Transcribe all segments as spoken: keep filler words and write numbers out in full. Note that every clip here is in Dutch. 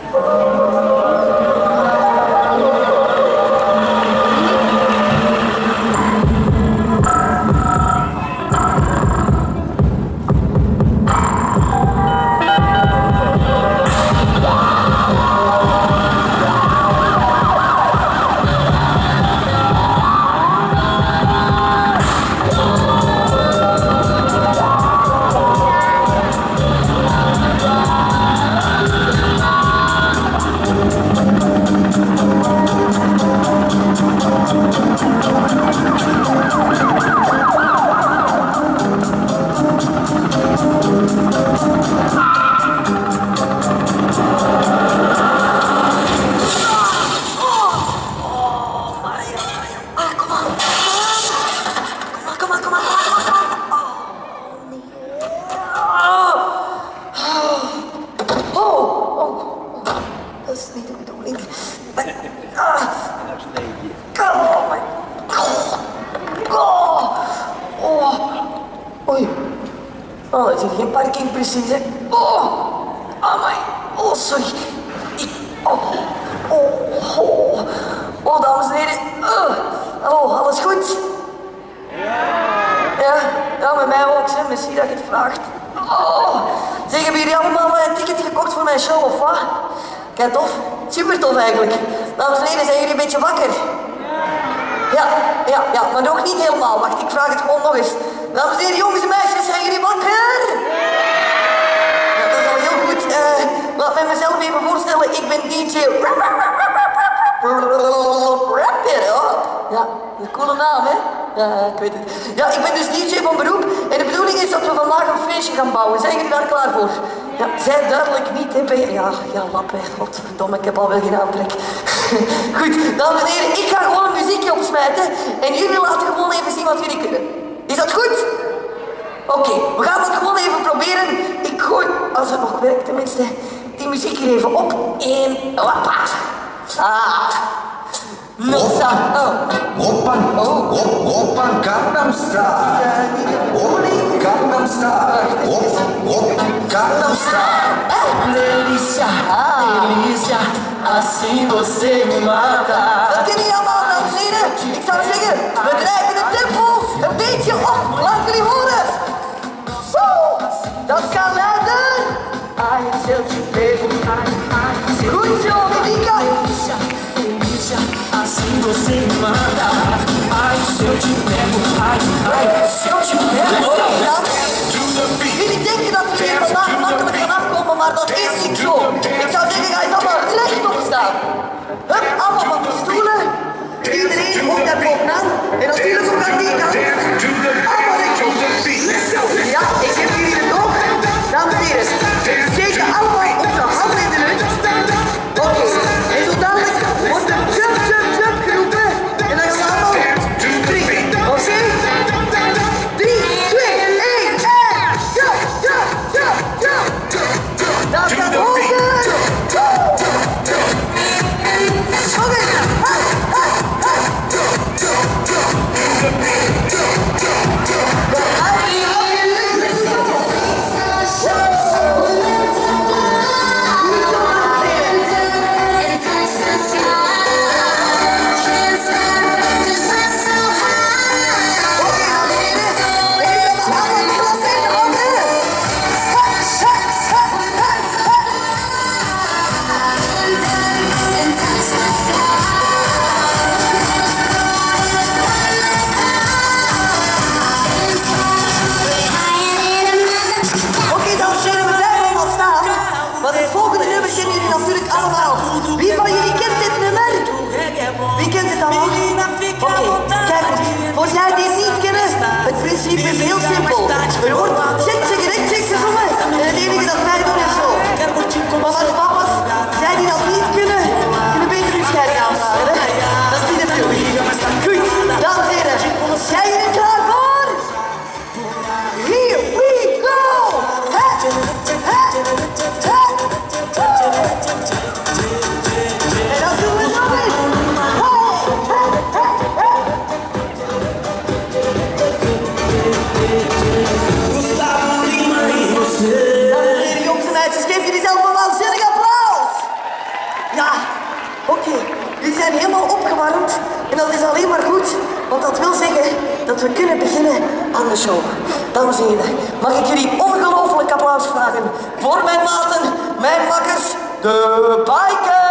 Oh, dat is geen parking precies, hè. Oh, amai. Oh, sorry. Ik, oh, oh, oh. Oh, dames en heren. Uh, hallo, alles goed? Ja, ja, met mij ook, hè. Misschien dat je het vraagt. Oh, zeg, hebben jullie allemaal een ticket gekocht voor mijn show, of wat? Kijk, tof. Super tof, eigenlijk. Dames en heren, zijn jullie een beetje wakker? Ja, ja, ja, maar nog niet helemaal. Wacht, ik vraag het gewoon nog eens. Dames en heren, jongens en meisjes, zijn jullie wakker? Ja, dat is al heel goed. Uh, laat mij mezelf even voorstellen. Ik ben D J Wrap It Up. Ja, een coole naam, hè? Ja, ik weet het. Ja, ik ben dus D J van beroep. En de bedoeling is dat we vandaag een feestje gaan bouwen. Zijn jullie daar klaar voor? Ja, zij duidelijk niet, hè? Ben je... Ja, ja, lap, hè. Godverdomme, ik heb al wel geen aantrek. Goed, dames en heren, ik ga gewoon een muziekje opsmijten. En jullie laten gewoon even zien wat jullie kunnen. Is dat goed? Oké, okay, we gaan dat gewoon even proberen. Ik gooi, als het nog werkt tenminste, die muziek hier even op. En hoppa. Ah. Nossa. Oh. Oppan, oh. Oppan, Gangnam Style. Op, Gangnam Style. Op, op, Gangnam Style. Delícia, delícia, assim você me mata. Dat kennen jullie allemaal, dames en heren. Ik zou zeggen, we drijven de tempo een beetje op. Laat jullie horen. Zo, dat kan luiden. Ai, se eu te pego, ai, ai, se eu Goed zo, Medica. delícia, delícia, assim você me mata. Ai, se eu te pego, ai, ai, se eu te pego. Jullie denken dat we hier vandaag makkelijk gaan afkomen, maar dat is niet zo. Ik zou zeggen, ga eens allemaal rechtop staan. Hup, allemaal van de stoelen. Iedereen ook daar bovenaan. En natuurlijk ook aan die kant. Allemaal rechtop. Ja, ik heb jullie het ook. Dames en heren, steken allemaal op de handen in de lucht. Oké, okay. En zo dadelijk wordt er jump, jump, jump geroepen. En dan gaan we allemaal springen. Oké? Okay? drie, twee, één, en jump, jump, jump, jump. Dat gaat hoger. Oké, okay. Oké, okay. Jullie zijn helemaal opgewarmd en dat is alleen maar goed, want dat wil zeggen dat we kunnen beginnen aan de show. Dames en heren, mag ik jullie ongelooflijk applaus vragen voor mijn maten, mijn makkers, de Bikers!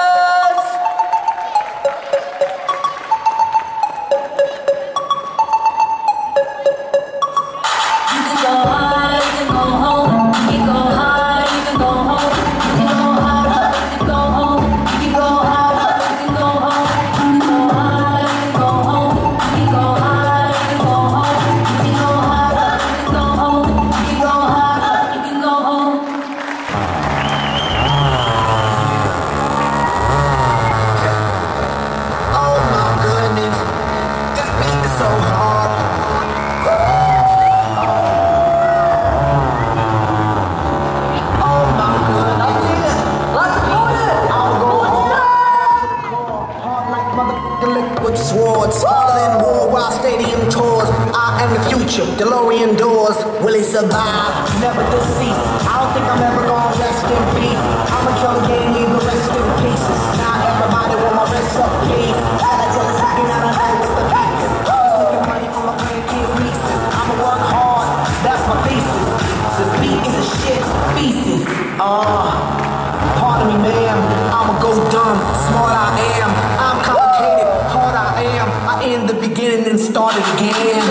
DeLorean doors, will he survive? Never deceased. I don't think I'm ever gonna rest in peace. I'm a killer game, leave the rest in pieces. Now everybody want my rest up, please. All I just looking at a night with the pieces. Just looking money for my grandkids' nieces. I'ma work hard, that's my thesis. This beat is a shit thesis. Uh, pardon me, ma'am. I'ma go dumb, smart I am. I'm complicated, hard I am. I end the beginning and start it again.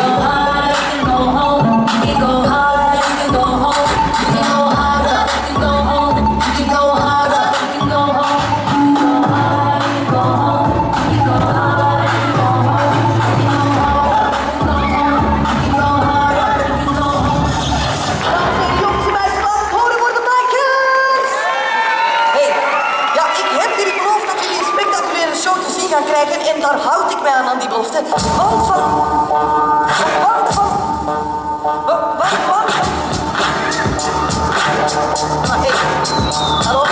En daar houd ik mij aan aan die belofte. Want van... Want van... Wat? Wat? Wat? Ah, hé. Hallo?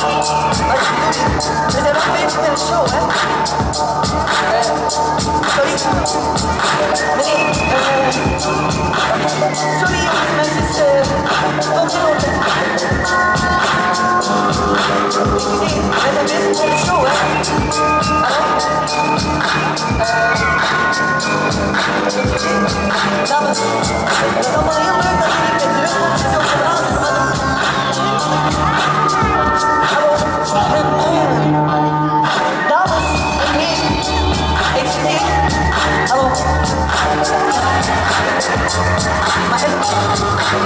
We zijn nog bezig met een show, hè? Uh, sorry. Nee, uh, sorry, jongens, mensen. Het is... Uh, tot zo. Nee, we zijn bezig met een show, hè? Hallo? Dames, het is allemaal heel leuk dat jullie met druk op zo gedaan hebben. Hallo? Dames en heren, excuseer. Hallo? Maar even...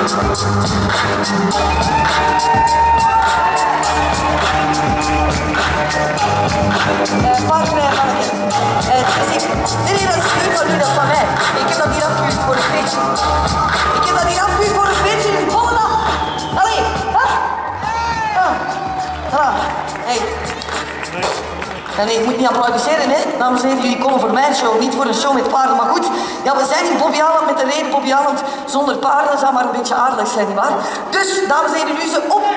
Uh, partner, mannetje. Uh, dus ik... Nee, nee, dat is niet van u, dat is van mij. Ik heb dat hier afgehuurd voor een feestje. Ik heb dat hier afgehuurd voor een feestje in Volendam. Allee, ha? Ah. Ah. Hey. Ja, nee, ik moet niet applaudisseren, hè. Dames en heren, jullie komen voor mijn show, niet voor een show met paarden. Maar goed, ja, we zijn in Bobby Aland met de reden Bobby Aland zonder paarden. Zou maar een beetje aardig zijn, nietwaar? Dus, dames en heren, nu ze op...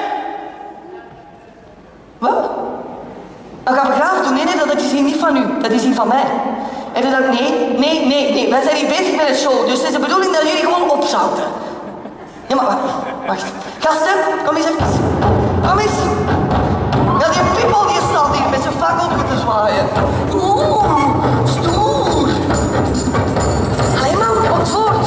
Wat? Dan gaan we graag doen. Nee, nee, dat is hier niet van u. Dat is hier van mij. En dan dacht ik, nee, nee, nee, nee. Wij zijn hier bezig met een show. Dus het is de bedoeling dat jullie gewoon opzouten. Ja, maar wacht. Wacht. Gasten, kom eens even. Kom eens. Ja, die piemel die staat hier met zijn fakkeltje te zwaaien. Oeh, stoer. Allee man, wat voort.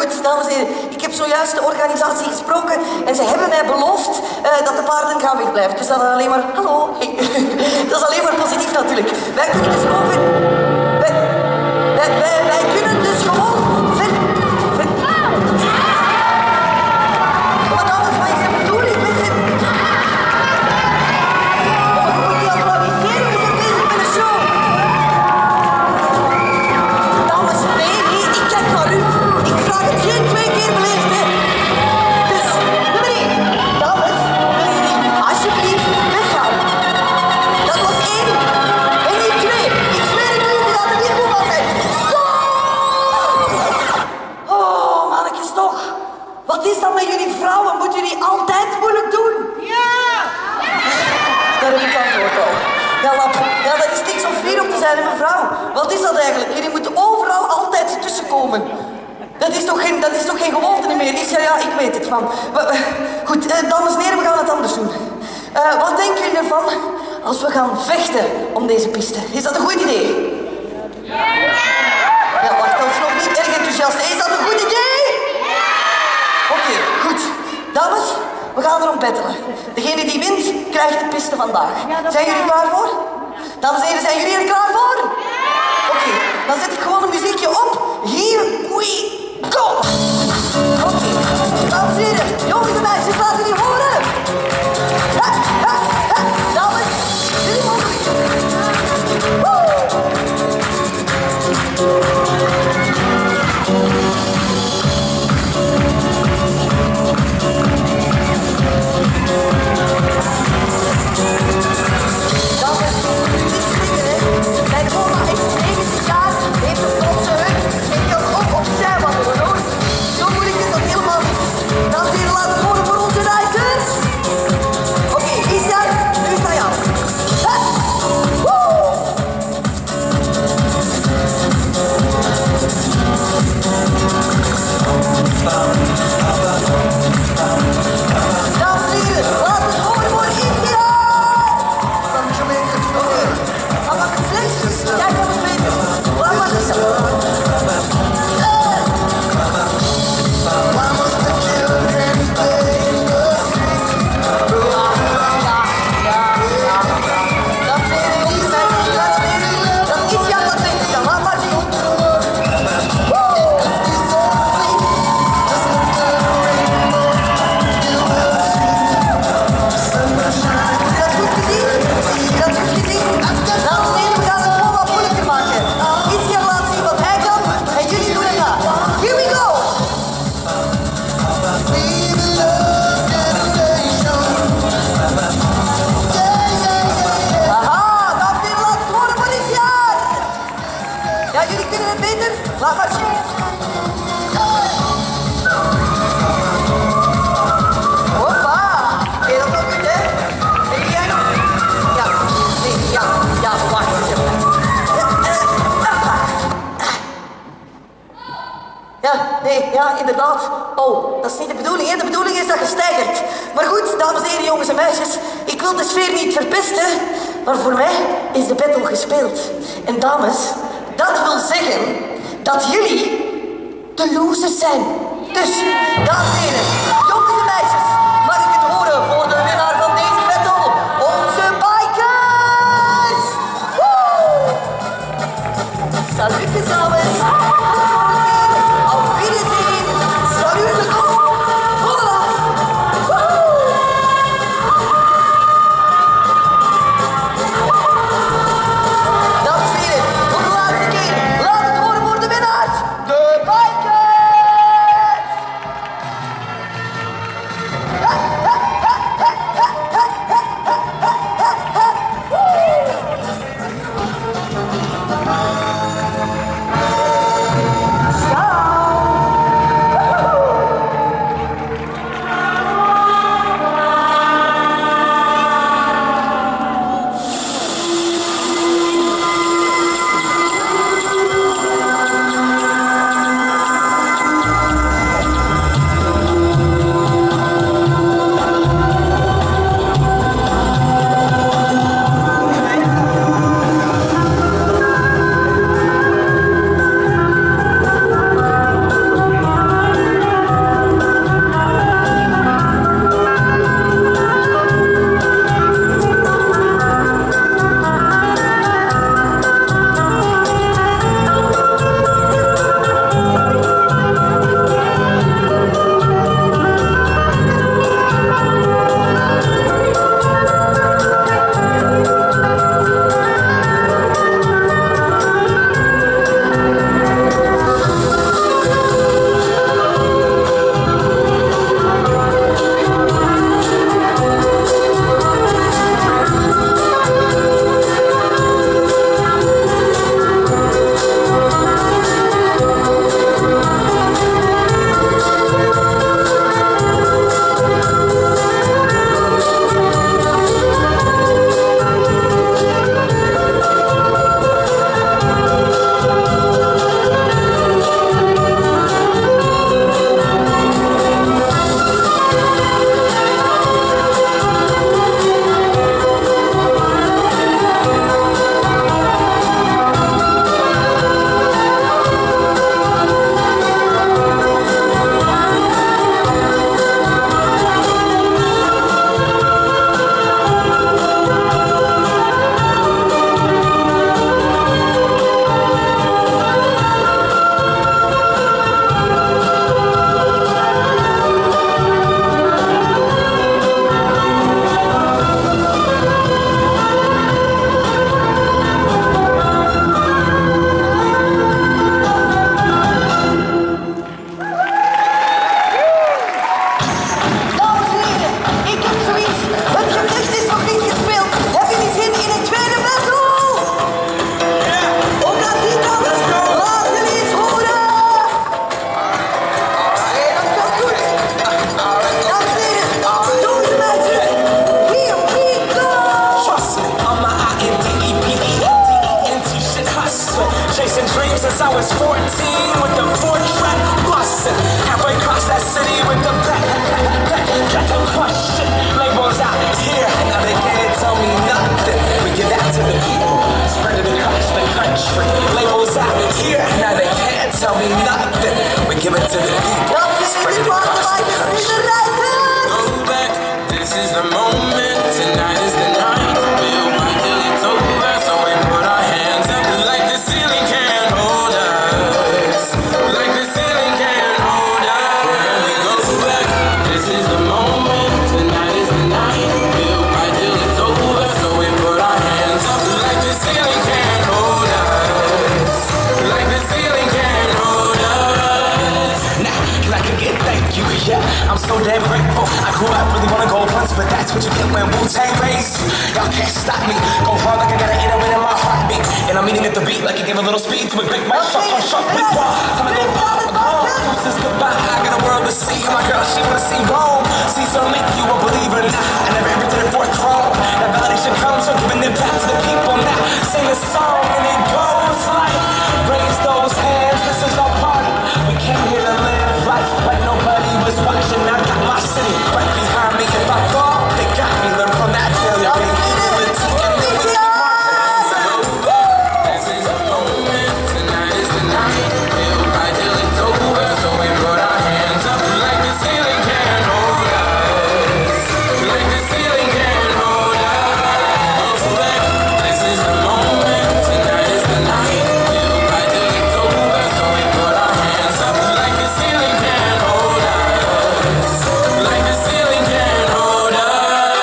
goed, dames en heren. Ik heb zojuist de organisatie gesproken en ze hebben mij beloofd uh, dat de paarden gaan wegblijven. Dus dat is alleen maar... Hallo. Hey. Dat is alleen maar positief natuurlijk. Wij kunnen dus gewoon... Ver... Wij, wij, wij, wij kunnen dus gewoon... Ver... Ver... Maar dames, wat is de bedoeling met het... Wat moet je applaudisseren? We zijn bezig met de show. Dames, nee, nee, ik kijk naar u. Ik vraag het geen twee keer beleefd, hè. Dus, nummer één. Dames, willen jullie alsjeblieft weggaan? Dat was één. En nu twee. Ik zweer het jullie dat het niet goed was zijn. Oh, mannetjes toch. Wat is dat met jullie vrouwen? Moeten jullie altijd moeilijk doen? Ja! Daar heb ik antwoord al. Ja, lap. Ja, dat is niks om fier op te zijn, hè, mevrouw. Wat is dat eigenlijk? Jullie moeten overal altijd tussenkomen. Dat is toch geen, dat is toch geen gewoonte meer? Is, ja, ja, ik weet het, man. We, we, goed, eh, dames en heren, we gaan het anders doen. Uh, wat denken jullie ervan als we gaan vechten om deze piste? Is dat een goed idee? Ja! Ja, wacht, dat is nog niet erg enthousiast. Is dat een goed idee? Oké, okay, goed. Dames, we gaan erom bettelen. Degene die wint, krijgt de piste vandaag. Zijn jullie klaar voor? Dames en heren, zijn jullie er klaar voor? Oké, okay, dan zet ik gewoon een muziekje op. Here we go! Oké, okay. Dames en heren, jongens en meisjes, laten jullie horen. Ha, ha, ha. Dames, jullie mogen. Woe! Mijn oma is negentig jaar, heeft een trotse hut en kan ook opzij wandelen hoor. Zo moeilijk is dat helemaal niet. Dames en heren, laten we horen voor onze reizigers. Oké, okay, Isja, nu is het aan jou. Ha! Woe! Dames en heren, laten we horen voor Isja! Oké. Maar wat is slecht? Jij kan het weten. Laat maar eens. Vamos de children play the street. Ja, ja, ja. Dat zijn de jongens en meisjes. Dat is ja dat weten. Dan laat maar zien. Ja, jullie kunnen het beter. Laat maar zien. Hoppa. Oké, dat ook goed, hè? En jij nog? Ja, nee, ja, ja, wacht eens even. Ja, nee, ja, inderdaad. Oh, dat is niet de bedoeling, hè? De bedoeling is dat je stijgert. Maar goed, dames en heren, jongens en meisjes. Ik wil de sfeer niet verpesten, maar voor mij is de battle gespeeld. En dames... Dat wil zeggen dat jullie de losers zijn. Dus, dames en heren, jongens en meisjes, mag ik het horen voor de winnaar van deze battle, onze bikers! Woe! Salut, dames! Auf Wiedersehen! Salut, de kop! Hola! Dames en heren, voor de laatste keer, laat het horen voor de winnaars, de bikers! country. Labels out here, now they can't tell me nothing. We give it to the people, spread it across the country. Go back, this is the moment, tonight is the night. We'll fight till it's over, so we put our hands up like the ceiling can't hold us. Like the ceiling can't hold us. And we go back, this is the moment, tonight is the night. We'll fight till it's over, so we put our hands up like the ceiling can't hold us. Like the ceiling can't hold us. Now, can I get thank you? Yeah, I'm so damn grateful. I grew up really wanna go once, but that's what you get when Wu-Tang raised you. Y'all can't stop me. Go hard like I got an eight oh eight in my heartbeat. And I'm eating at the beat like it gave a little speed to a big mic. Shuck on shuck, big wall. Time to go pop, gone. Deuces goodbye. I got a world to see. And my girl, she wanna see Rome. Caesar make you a believer now. I never ever did it for a throne. That validation comes from giving it back to the people now. Sing a song and it goes like, raise those hands, this is our party. We came here to live life like nobody was watching. I got my city right behind me. If I fall, they got me. Learn from that failure. Humility and then we keep marching. This is the moment, tonight is the night. We'll fight till it's over, so we put our hands up like the ceiling can't hold us. Like the ceiling can't hold us. This is the moment, tonight is the night. We'll fight till it's over, so we put our hands up like the ceiling can't hold us. Like the ceiling can't hold us.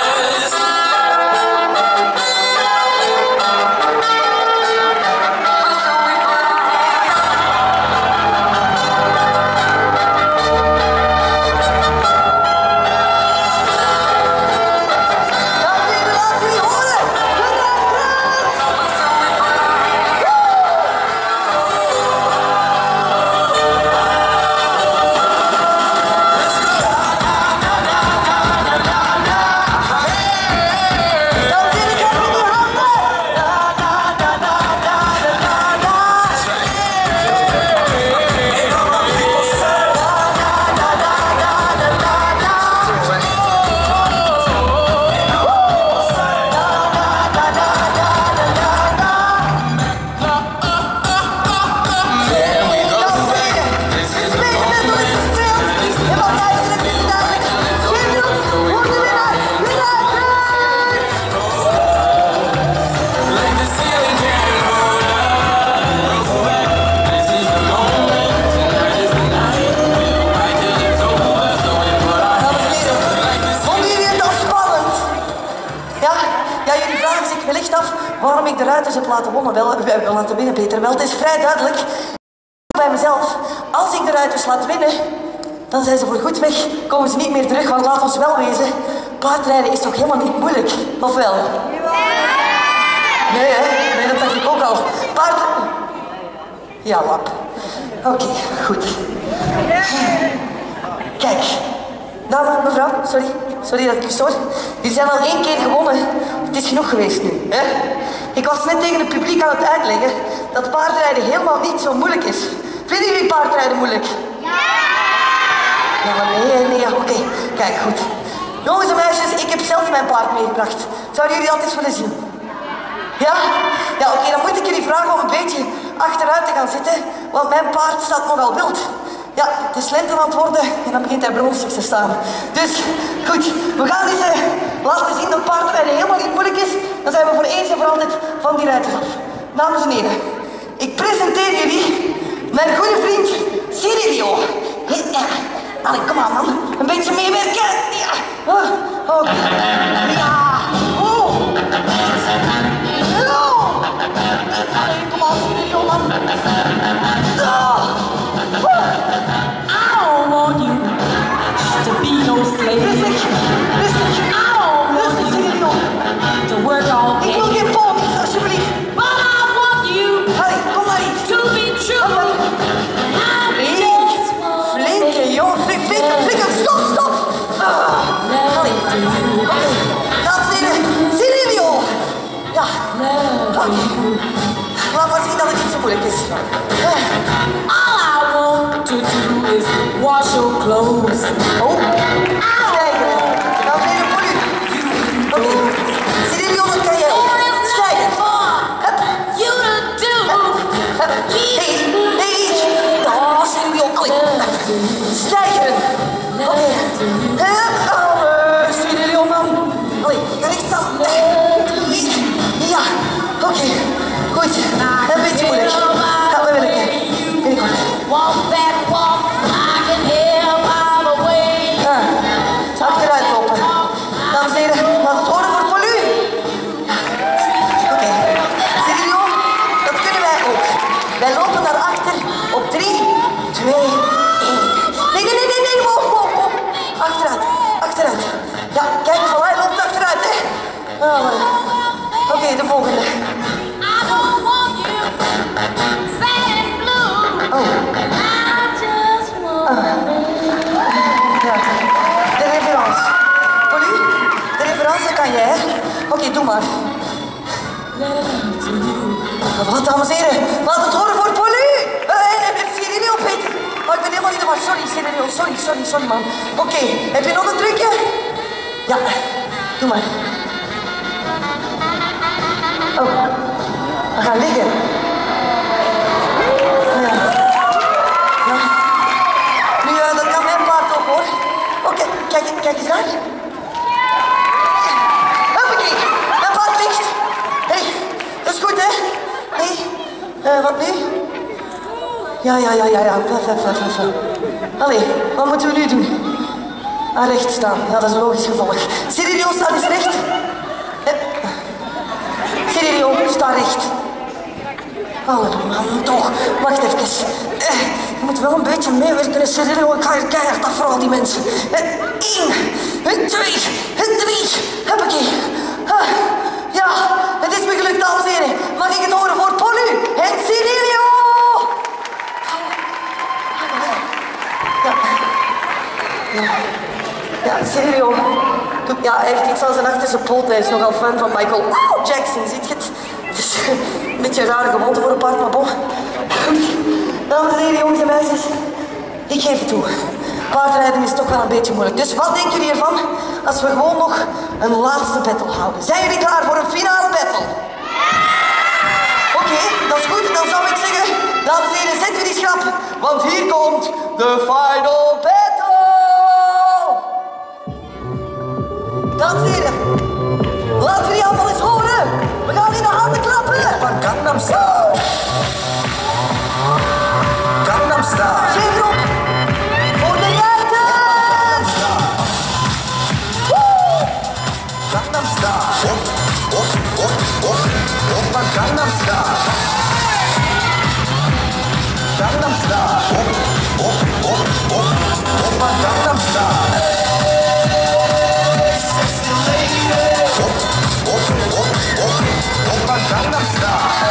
Waarom ik de Ruiters heb laten, wonnen, wel, wel, laten winnen, Peter? Wel, het is vrij duidelijk. Bij mezelf, als ik de Ruiters laat winnen, dan zijn ze voor goed weg. Komen ze niet meer terug, want laat ons wel wezen. Paardrijden is toch helemaal niet moeilijk? Of wel? Nee, hè? Nee, dat dacht ik ook al. Paard... Ja, lap. Oké, okay, goed. Kijk. Dame, mevrouw, sorry. Sorry dat ik u stoor. Die zijn al één keer gewonnen. Het is genoeg geweest nu, hè? Ik was net tegen het publiek aan het uitleggen dat paardrijden helemaal niet zo moeilijk is. Vinden jullie paardrijden moeilijk? Ja! Ja, maar nee, nee, ja, oké. Okay. Kijk, goed. Jongens en meisjes, ik heb zelf mijn paard meegebracht. Zouden jullie dat eens willen zien? Ja? Ja, oké, okay, dan moet ik jullie vragen om een beetje achteruit te gaan zitten, want mijn paard staat nogal wild. Ja, het is lente aan het worden en dan begint hij bronstig te staan. Dus, goed, we gaan eens uh, laten zien dat paardrijden helemaal niet moeilijk is. Dan zijn we voor eens en voor altijd van die ruiters af. Dames en heren, ik presenteer jullie mijn goede vriend Cirilio. Ja, allee, kom aan man, een beetje meewerken. Ja, oh, oké. Okay. Ja, oh. Oh. Allee, kom aan Cirilio man. Oh. I don't want you to be no slave. Listen, listen. I don't want listen, you to work all day. Ik wil geen ponies, alsjeblieft. But I want you Allee, kom maar eens. to be true. I just want Flinke jongen, flink, flinke, flinke, stop, stop. Ah. Allee, oké. Okay. Dames en heren, Cirilio. Ja, oké. Okay. Laat maar zien dat het niet zo moeilijk is. all I want to do is wash your clothes. Oh, stijgen. Dames en heren, voor u. Oké, okay. Cirilio, dat kan jij ook. Stijgen. You to do. Hey, hey. Daar zijn we ook. Allee. Stijgeren. Oké. Hup. Allee. Stuur jullie om, man. Allee, ga recht staan. Ja. Oké. Okay. Goed. Een beetje moeilijk. Gaan we werken. Binnenkort. Walk back, walk, I can hear by the way. Ah. Achteruit lopen. Dames en heren, laat het horen voor Polu. Oké. Okay. Zien jullie ook? Dat kunnen wij ook. Wij lopen naar achter op drie, twee, één. Nee, nee, nee, nee, nee. Wow, wow, wow. Achteruit. Achteruit. Ja, kijk, van mij loopt achteruit, hè. Oh. Oké, okay, de volgende. I don't want you sad and blue. Oh. I just want Ja. De reference. Polu, de reference kan jij, hè? Oké, okay, doe maar. Wat, dames en heren? Laat het horen voor Polu! Uh, en, en, en Cirilio, Peter. Oh, ik ben helemaal niet de war. Sorry, Cirilio. Sorry, sorry, sorry, man. Oké, okay. Heb je nog een trucje? Ja, doe maar. Oh, we gaan liggen. Ja. Ja. Nu, uh, dat kan mijn paard ook, hoor. Oké, okay. kijk, kijk eens daar. Hoppakee, mijn paard ligt. Hé, hey, dat is goed, hè? Hé, hey. uh, wat nu? Ja, ja, ja, ja, ja. Allee, wat moeten we nu doen? Ah, recht staan. Ja, dat is een logisch gevolg. Cirilio, sta eens recht. Cirilio, sta recht. Oh, man, toch. Wacht even. Eh, je moet wel een beetje meewerken, Cirilio. Ik ga hier keihard af voor al die mensen. Eén, twee, drie. Hoppakee. Ah, ja, het is me gelukt, dames en heren. Mag ik het horen voor Polu en Cirilio? Ja. Ja. Ja, Cirilio. Ja, hij heeft iets aan zijn achterste poot. Hij is nogal fan van Michael Jackson, ziet je het? Het is een beetje een rare gewoonte voor een paard, maar bon. Goed. Dames en heren, jongens en meisjes. Ik geef het toe. Paardrijden is toch wel een beetje moeilijk. Dus wat denken jullie ervan als we gewoon nog een laatste battle houden? Zijn jullie klaar voor een finale battle? Oké, okay, dat is goed. Dan zou ik zeggen, dames en heren, zet jullie schrap. Want hier komt de final battle. Dames en heren, laten we die allemaal eens horen. We gaan in de handen klappen. Van Gangnam Style. Gangnam Style. Geef erop. Voor de rijders. Gangnam Style. Op, op, op, op. Op van Gangnam Style. Gangnam Style. Op, op, op, op. Op van Gangnam Style. Sexy lady. Op, op, op, op. Op van Gangnam Style.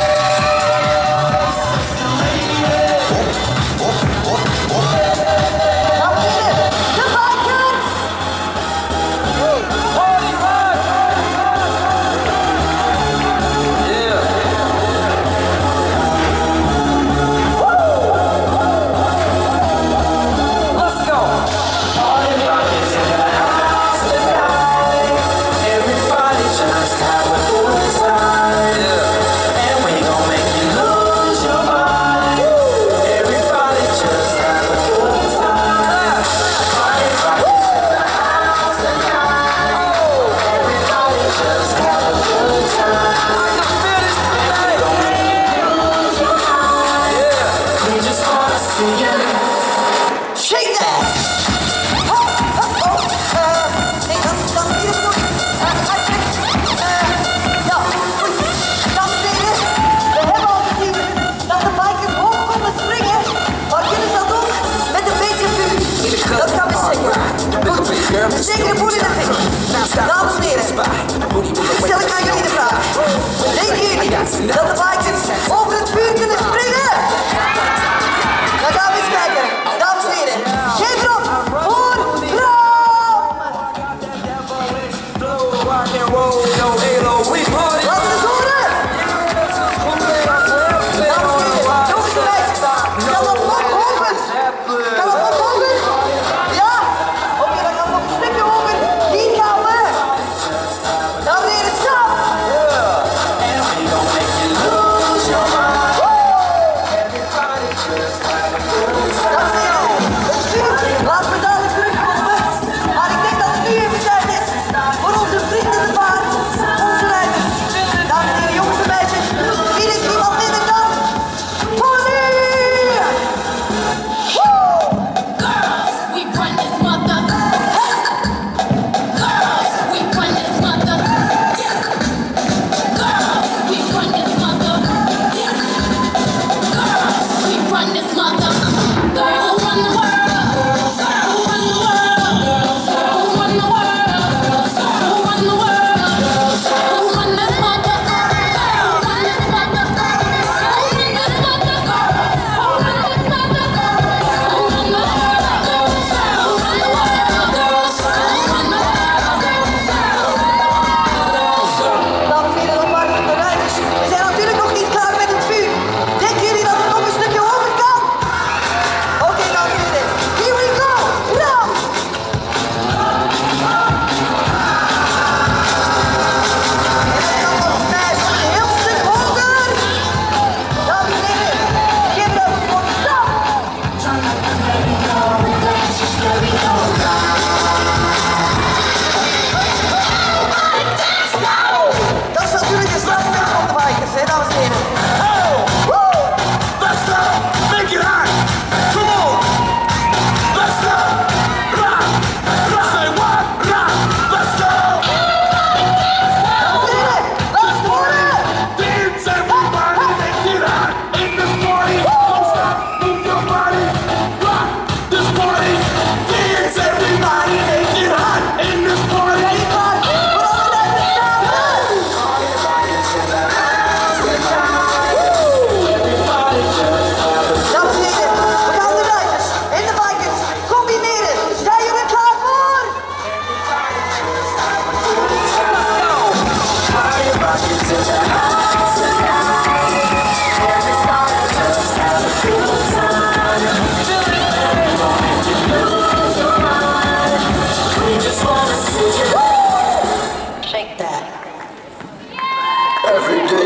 Zeker de boel in de ving. Dames en heren, stel ik aan jullie de vraag. Denken jullie dat de bikers over het vuur kunnen springen? Dan gaan we eens kijken. Dames en heren, geef erop voor Bram! Laten we eens horen! Dames en heren, jongens en meisjes, kan dat nog open? Kan dat nog open? Ja? Oké, dan gaan we nog een stukje open. Hier gaan we. Dames en heren, stop!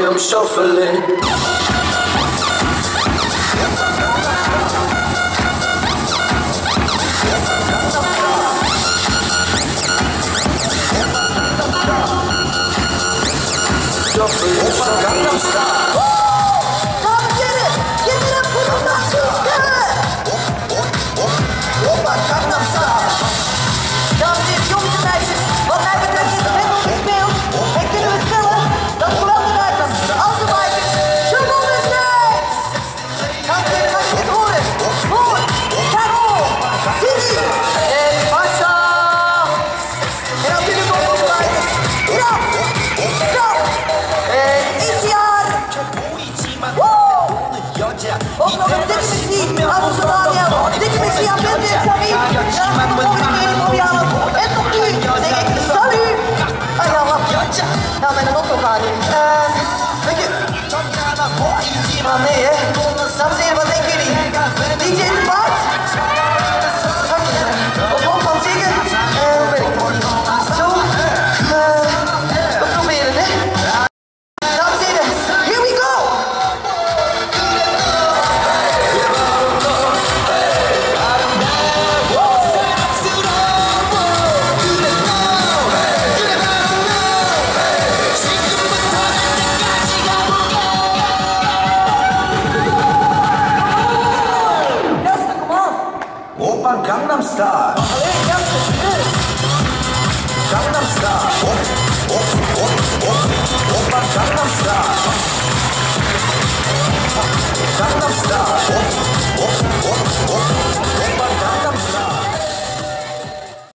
I'm shuffling. Gangnam Style. Come get it! Give it up for the Nazis! Opa, Gangnam Style. Dames en heren, jongens en meisjes, wat mij betreft is het helemaal gespeeld. En kunnen we stellen dat zowel de ruiters als de bikers gewonnen zijn! Dames en heren, als je het horen, voor Carol, Sidi en Masha. En natuurlijk ook voor de bikers. Rap, Rap en Isiar. Woe! Ook nog een dikke missie aan onze Daniel. Dikke missie aan Bente en Samir. Graag tot de volgende keer in Borealen. En tot nu zeg ik salut. Ah ja, wacht. Ja, mijn auto gaat nu. Uh, weet je... Ah nee, hè. Dames en heren, wat denken jullie? D J de Paard? Op hoop van zeker? Eh, hoe ben ik? Zo. Uh, we proberen, hè. Dames en heren, here we go! Gasten, kom aan! Oppan Gangnam Style. Allee, gasten, yes! Gangnam Style. Op, op, op, op. Oppan Gangnam Style. Gangnam Style.